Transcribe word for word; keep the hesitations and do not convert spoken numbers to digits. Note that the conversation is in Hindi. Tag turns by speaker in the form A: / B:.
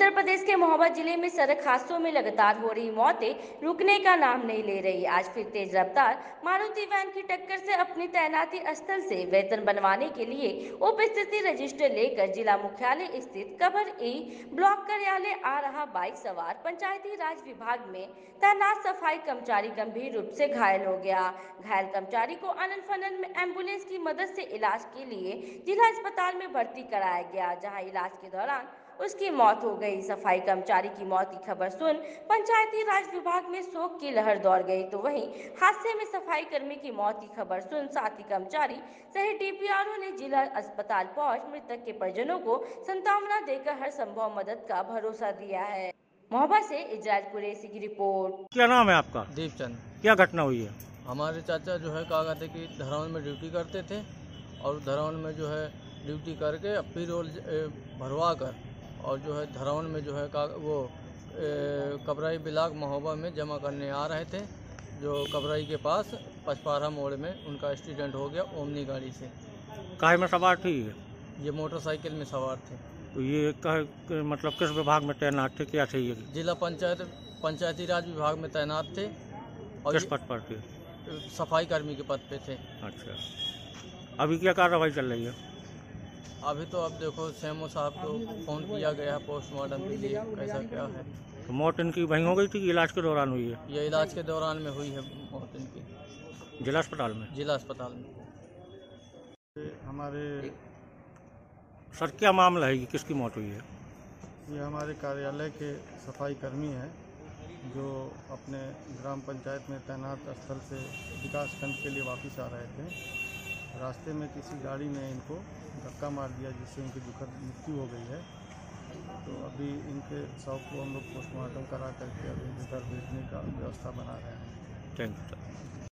A: उत्तर प्रदेश के महोबा जिले में सड़क हादसों में लगातार हो रही मौतें रुकने का नाम नहीं ले रही। आज फिर तेज रफ्तार मारुति वैन की टक्कर से अपनी तैनाती स्थल से वेतन बनवाने के लिए उप स्थिति रजिस्टर लेकर जिला मुख्यालय स्थित कबर ई ब्लॉक कार्यालय आ रहा बाइक सवार पंचायती राज विभाग में तैनात सफाई कर्मचारी गंभीर रूप से घायल हो गया। घायल कर्मचारी को अनन फनन में एम्बुलेंस की मदद से इलाज के लिए जिला अस्पताल में भर्ती कराया गया, जहां इलाज के दौरान उसकी मौत हो गई। सफाई कर्मचारी की मौत की खबर सुन पंचायती राज विभाग में शोक की लहर दौड़ गई, तो वहीं हादसे में सफाई कर्मी की मौत की खबर सुन साथी कर्मचारी सहित डीपीआरओ ने जिला अस्पताल पहुंच मृतक के परिजनों को सांत्वना देकर हर संभव मदद का भरोसा दिया है। महोबा से इजराइल कुरैशी की रिपोर्ट।
B: क्या नाम है आपका?
C: दीपचंद।
B: क्या घटना हुई है?
C: हमारे चाचा जो है कहा करते कि धरावन में ड्यूटी करते थे और धरावन में जो है ड्यूटी करके अपी रोल भरवा कर और जो है धरावन में जो है का वो कबराई ब्लॉक महोबा में जमा करने आ रहे थे। जो कबराई के पास पचपारा मोड़ में उनका एक्सीडेंट हो गया ओमनी गाड़ी से।
B: काहे में सवार थी?
C: ये मोटरसाइकिल में सवार थे।
B: तो ये कह मतलब किस विभाग में तैनात थे, क्या थे ये?
C: जिला पंचायत पंचायती राज विभाग में तैनात थे। और
B: किस पद पर थे?
C: सफाई कर्मी के पद पे थे।
B: अच्छा, अभी क्या कार्रवाई चल रही है?
C: अभी तो अब देखो सीएमओ साहब को फोन किया गया है पोस्टमार्टम के लिए, कैसा क्या है।
B: तो मौत इनकी वहीं हो गई थी कि इलाज के दौरान हुई है?
C: ये इलाज के दौरान में हुई है मौत इनकी,
B: जिला अस्पताल में।
C: जिला अस्पताल में।
D: हमारे
B: सर क्या मामला है, ये किसकी मौत हुई है?
D: ये हमारे कार्यालय के सफाई कर्मी हैं जो अपने ग्राम पंचायत में तैनात स्थल से विकास खंड के लिए वापस आ रहे थे। रास्ते में किसी गाड़ी ने इनको धक्का मार दिया जिससे इनकी दुखद मृत्यु हो गई है। तो अभी इनके शव को हम लोग पोस्टमार्टम करा करके अभी इधर भेजने का व्यवस्था बना रहे हैं।
B: Thank you.